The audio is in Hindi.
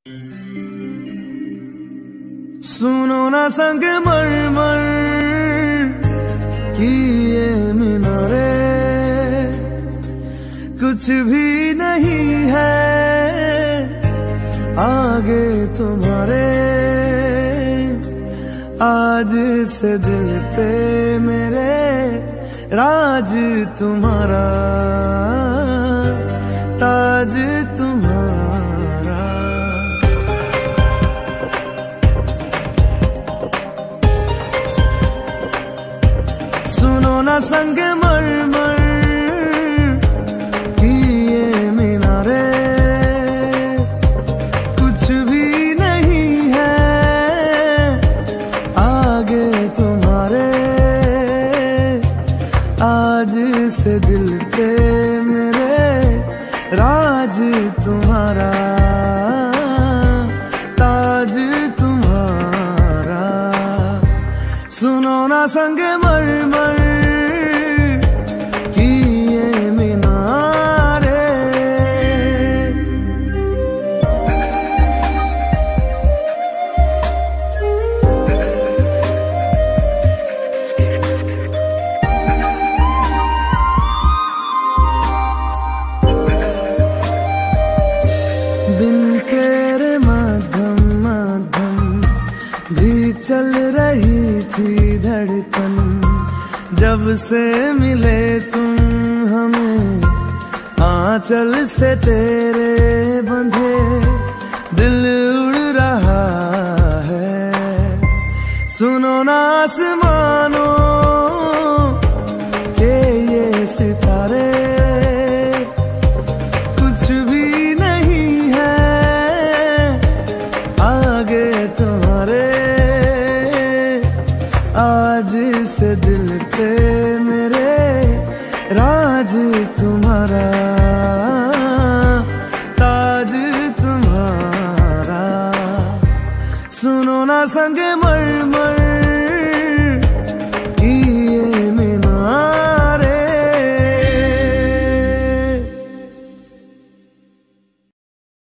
सुनो ना संग मरमर की ये मीनारे, कुछ भी नहीं है आगे तुम्हारे। आज से दिल पे मेरे राज तुम्हारा, ताज तुम्हारा। सुनो ना संग मरमर की ये मीनारे, कुछ भी नहीं है आगे तुम्हारे। आज से दिल पे मेरे राज तुम्हारा, ताज तुम्हारा। सुनो ना संग मरमर की ये मीनारे। बिन तेरे मध्यम मध्यम भी चल रही थी धड़कन। जब से मिले तुम हमें आंचल से तेरे बंधे, दिल उड़ रहा है। सुनो ना आसमानों के ये सितारे, कुछ भी नहीं है आगे तुम्हारे। आज से दिल पे मेरे राज तुम्हारा, ताज तुम्हारा। सुनो ना संग मर